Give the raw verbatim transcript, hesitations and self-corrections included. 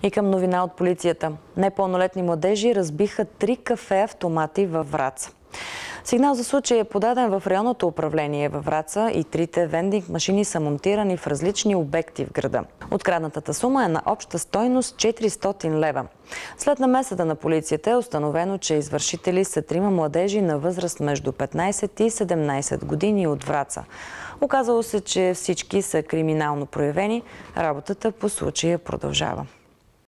И към новина от полицията. Непълнолетни младежи разбиха три кафе-автомати във Враца. Сигнал за случай е подаден в районното управление във Враца и трите вендинг машини са монтирани в различни обекти в града. Откраднатата сума е на обща стойност четиристотин лева. След намесата на полицията е установено, че извършители са трима младежи на възраст между петнайсет и седемнайсет години от Враца. Оказало се, че всички са криминално проявени. Работата по случая продължава.